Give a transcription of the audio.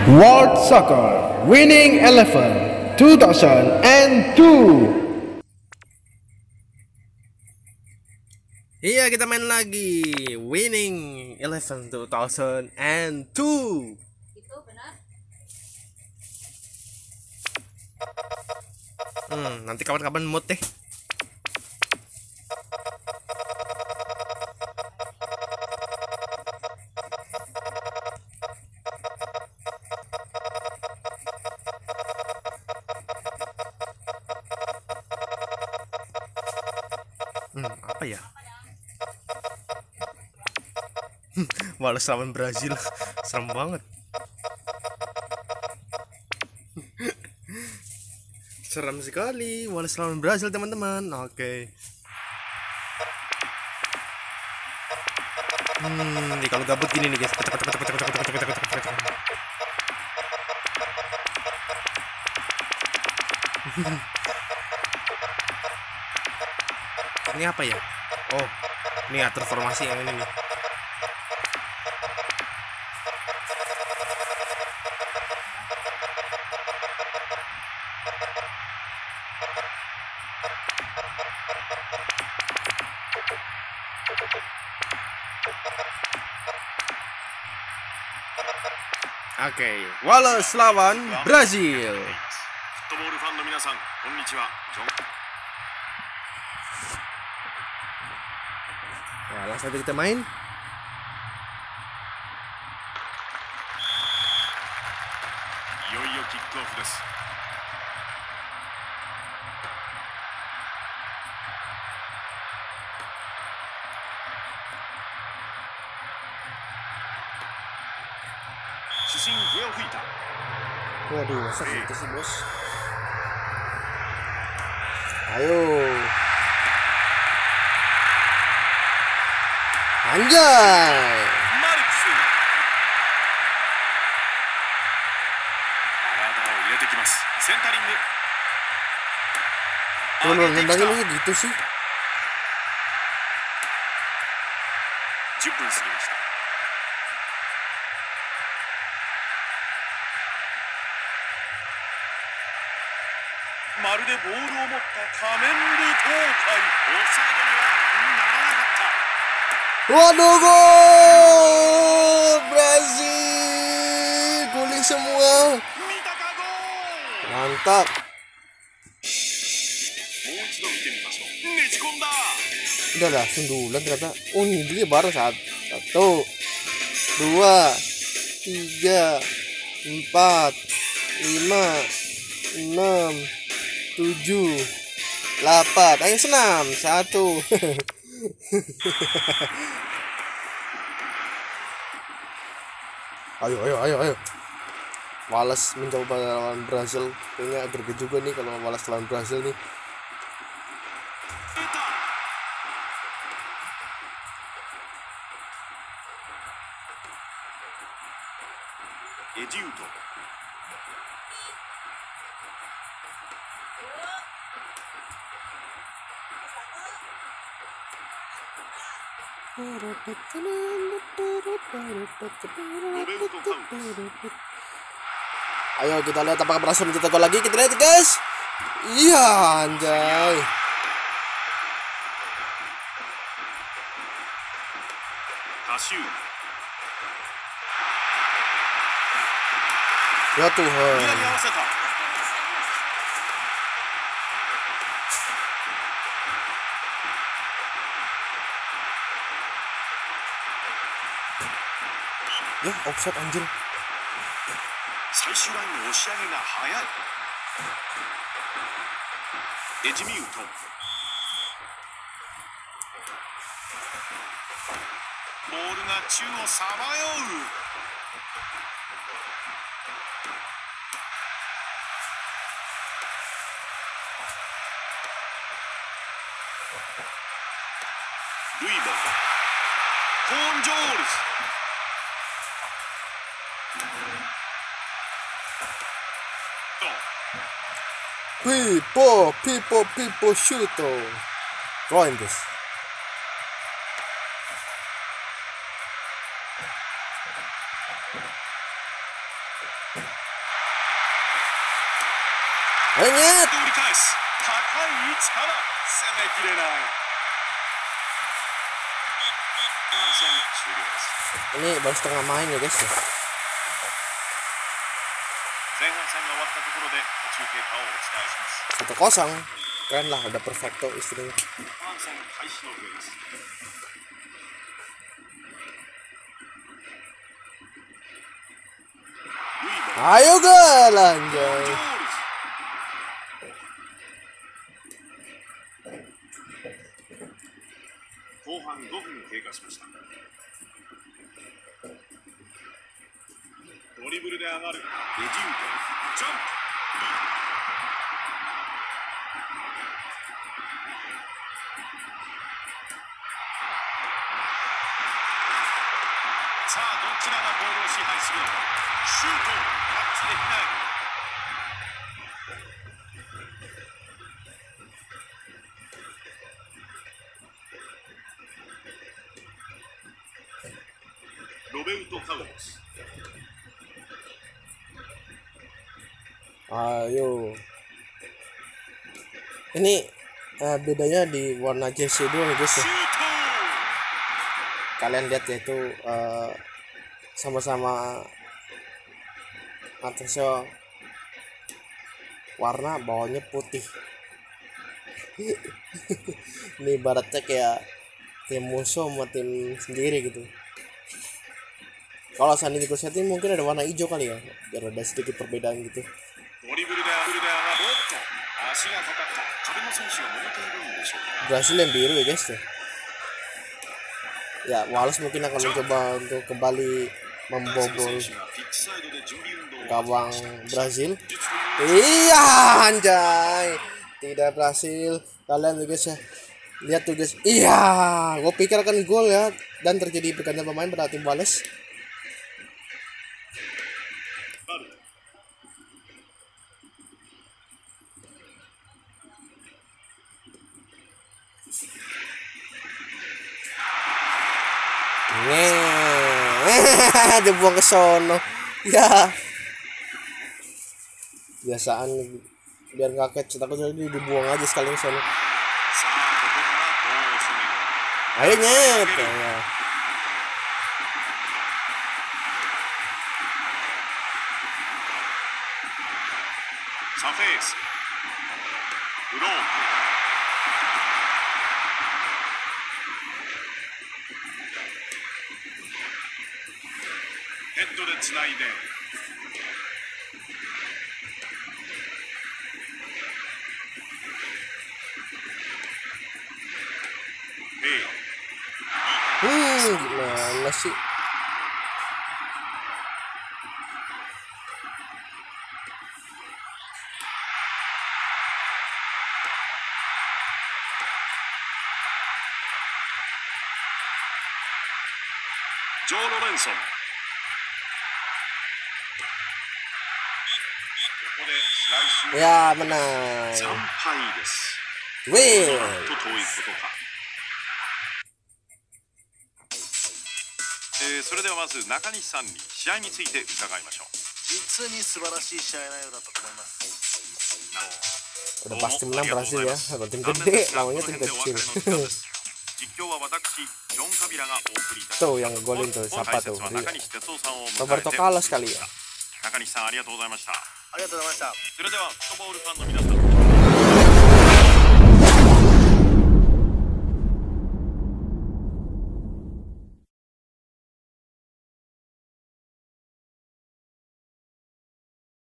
World Soccer Winning Eleven 2002. Iya, kita main lagi Winning Eleven 2002. Itu benar. Nanti kapan-kapan mood deh. Apa ya? Wales lawan Brazil. Serem banget. Serem sekali Wales lawan Brazil, teman-teman. Oke. Nih kalau gabut gini nih, guys. Ini apa ya? Oh, ini atur formasi yang ini nih. Oke, Wales lawan Brazil. Nah, langsung aja kita main. Waduh, masa gitu sih, bos? Ayo. Anjay. Bener nendangin aja gitu sih. Waduh, gol Brazil, guling semua, mantap. Udah lah, sundulan ternyata. Oh, ini dia baru satu, dua, tiga, empat, lima, enam, tujuh, delapan. Ayo senam satu. Ayo. Wales mencoba lawan Brazil. Kayaknya greget juga nih kalau Wales lawan Brazil nih. Ayo kita lihat apakah berhasil mencetak gol lagi. Kita lihat, guys. Iya, anjay. Ya Tuhan. Ya, offset anjir. People shoot. Join this. Ayo nyet. Ini baru setengah main ya guys ya. 前半戦が終わったところで途中経過をお伝えします。 1-0. Keren lah, udah perfecto istilahnya. 後半戦開始の秒です。 Ayo gal anjay. 後半5分経過しました。ドリブルで上がるレジウト、ジャンプ。さあどちらがボールを支配するのか。シュート、タッチできない。ロベウト・カウロス。 Ayo. Ini bedanya di warna jersey doang guys ya. Kalian lihat ya itu sama-sama atasnya warna, bawahnya putih. Ini ibaratnya kayak tim musuh sama tim sendiri gitu. Kalau San Diego City mungkin ada warna hijau kali ya, biar ada sedikit perbedaan gitu. Brasil yang biru ya guys ya. Ya, Wallace mungkin akan mencoba untuk kembali membobol gawang Brasil. Iya anjay, tidak berhasil. Kalian tuh guys ya, lihat tuh guys. Iya, gue pikir akan gol ya, dan terjadi pergantian pemain pada tim Wallace. Dibuang ke sono ya, biasaan biar nggak kecet aku jadi dibuang aja sekali ke sono. Ayo nyet ya. Safes Udoヘッドでつないで gimana sih? Joe Lorenzo Ya menang. Win. それではまず中西さんに試合について伺いましょう。 実に素晴らしい試合内容だったと思います。 Udah pasti menang Brasil ya, kalau tim gede lawannya tim kecil. 実況は私ジョン・カビラがお送りいたします。 Tuh yang ngegolin tuh siapa tuh? Roberto Carlos kali ya. 中西さんありがとうございました。 ありがとうございました。 それではフットボールファンの皆さん